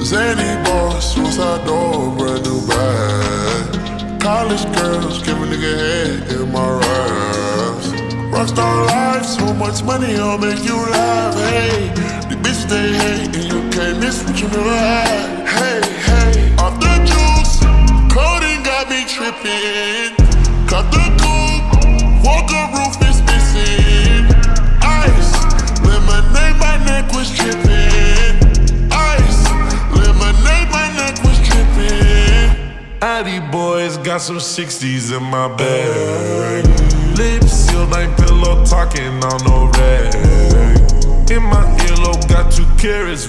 Zany boss, suicide door, brand new bag. College girls, give a nigga head in my raps. Rockstar life, so much money, I'll make you laugh. Hey, the bitch they hate, and you can't miss what you never had. Hey, hey, off the juice, codeine got me tripping. Cut the coupe, walker roof is missing. Ice, lemonade, my neck was dripping. Ice, lemonade, my neck was dripping. Addy boys got some 60s in my bag. Lips sealed, ain't pillow talking on no rag. In my earlobe, got 2 carats,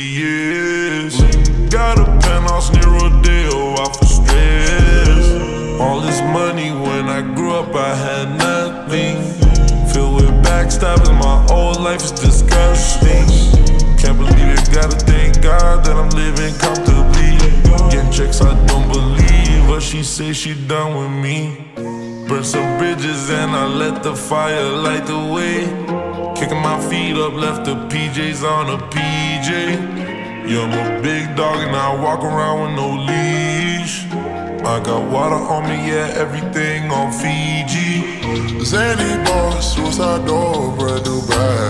VVS. Got a penthouse near Rodeo, out for stress. All this money, when I grew up, I had nothing. Filled with backstabbing, my old life is disgusting. Can't believe it, gotta thank God that I'm living comfortably. Getting checks I don't believe, but she say she done with me. Burn some bridges and I let the fire light the way. Kicking my feet up, left the PJs on a PJ. Yeah, I'm a big dog and I walk around with no leash. I got water on me, yeah, everything on Fiji. Zany boss, suicide door, brand new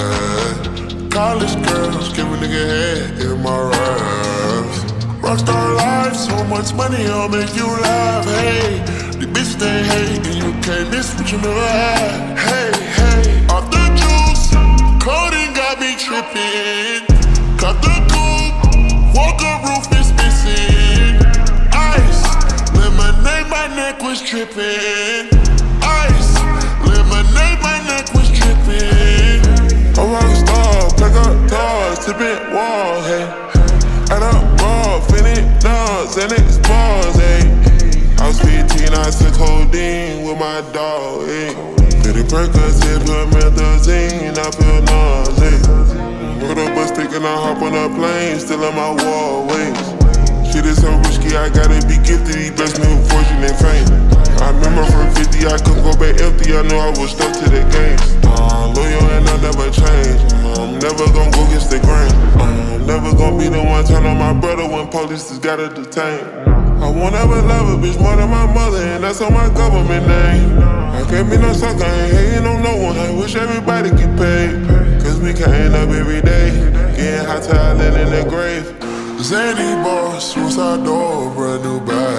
bag. College girls, give a nigga head in my raps. Rockstar life, so much money, I'll make you laugh. Hey, the bitch they hate, and you can't miss what you never had. Hey, hey, off the juice, codeine got me tripping. Cut the coupe, walker roof is missing. Ice, lemonade, my neck was dripping. Ice, lemonade, my neck was dripping. A rockstar, pack up doors, tipping walls, hey. Add up raw, finish dogs, and it's bars, hey. I was 15, I took codeine with my dog, hey. Pretty Percocet, put methazine, I feel nauseous. Put up a stick and I hop on a plane, still on my wall, wait. Shit is so risky, I gotta be gifted, he blessed me with fortune and fame. I remember from 50, I couldn't go back empty, I knew I was stuck to the game. Loyal and I'll never change, I'm never gonna go against the grain. I'm never gonna be the one turn on my brother when police just gotta detain. I won't ever love a bitch more than my mother, and that's on my government name. I can't be no sucker, I ain't hating on no one, I wish everybody get paid. Cause we can't up every day, getting hot talent in the grave. Zany boss, suicide door, brand new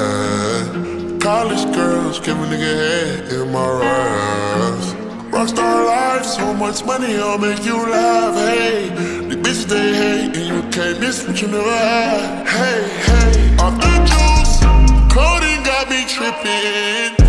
bag. College girls, give a nigga head in my raps. Rockstar life, so much money, I'll make you laugh. Hey, the bitch they hate, and you can't miss what you never had. Hey, hey, off the juice, codeine got me tripping.